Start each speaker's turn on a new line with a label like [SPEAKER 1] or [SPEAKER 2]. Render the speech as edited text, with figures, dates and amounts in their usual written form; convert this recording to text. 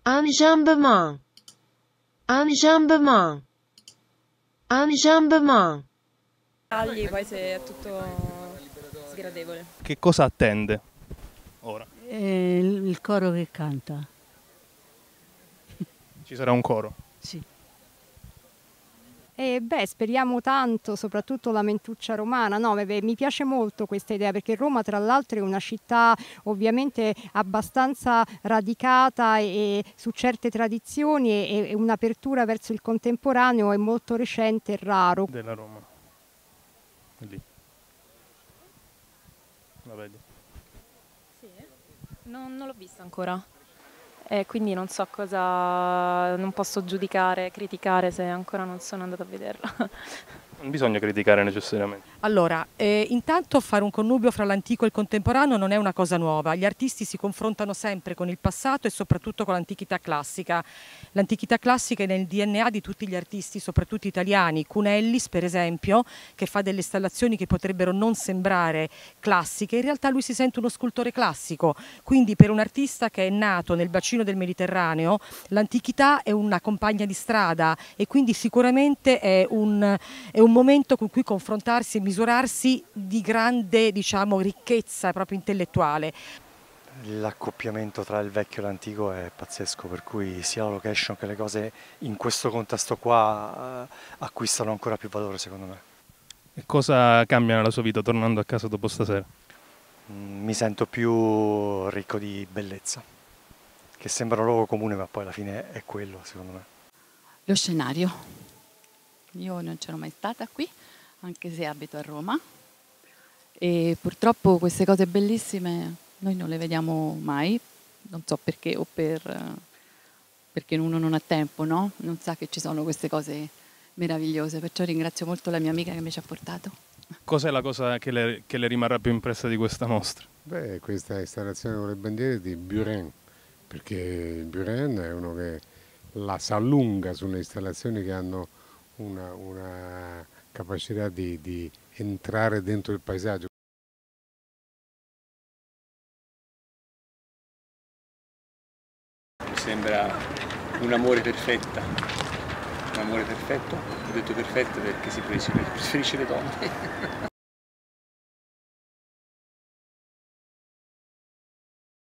[SPEAKER 1] Enjambement. Enjambement. Enjambement.
[SPEAKER 2] Poi se è tutto sgradevole.
[SPEAKER 3] Che cosa attende ora?
[SPEAKER 4] Il coro che canta.
[SPEAKER 3] Ci sarà un coro?
[SPEAKER 4] Sì.
[SPEAKER 2] Speriamo tanto, soprattutto la Mentuccia romana. No, mi piace molto questa idea, perché Roma tra l'altro è una città ovviamente abbastanza radicata e su certe tradizioni, e un'apertura verso il contemporaneo è molto recente e raro.
[SPEAKER 3] Della Roma. È lì. La vedi?
[SPEAKER 5] Sì, non l'ho vista ancora. Quindi non so cosa, non posso giudicare, criticare se ancora non sono andata a vederla.
[SPEAKER 3] Non bisogna criticare necessariamente.
[SPEAKER 6] Allora, intanto fare un connubio fra l'antico e il contemporaneo non è una cosa nuova. Gli artisti si confrontano sempre con il passato e soprattutto con l'antichità classica. L'antichità classica è nel DNA di tutti gli artisti, soprattutto italiani. Cunellis, per esempio, che fa delle installazioni che potrebbero non sembrare classiche, in realtà lui si sente uno scultore classico. Quindi per un artista che è nato nel bacino del Mediterraneo, l'antichità è una compagna di strada e quindi sicuramente è un momento con cui confrontarsi e misurarsi di grande, diciamo, ricchezza proprio intellettuale.
[SPEAKER 7] L'accoppiamento tra il vecchio e l'antico è pazzesco, per cui sia la location che le cose in questo contesto qua acquistano ancora più valore, secondo me.
[SPEAKER 3] E cosa cambia nella sua vita tornando a casa dopo stasera?
[SPEAKER 7] Mi sento più ricco di bellezza, che sembra un luogo comune ma poi alla fine è quello, secondo me.
[SPEAKER 8] Lo scenario. Io non c'ero mai stata qui, anche se abito a Roma, e purtroppo queste cose bellissime noi non le vediamo mai, non so perché, o perché uno non ha tempo, no? Non sa che ci sono queste cose meravigliose, perciò ringrazio molto la mia amica che mi ci ha portato.
[SPEAKER 3] Cos'è la cosa che le rimarrà più impressa di questa mostra?
[SPEAKER 9] Beh, questa installazione con le bandiere di Buren, perché Buren è uno che la sa lunga sulle installazioni che hanno una capacità di entrare dentro il paesaggio.
[SPEAKER 10] Mi sembra un amore perfetto. Un amore perfetto, ho detto perfetto perché si preferisce le donne.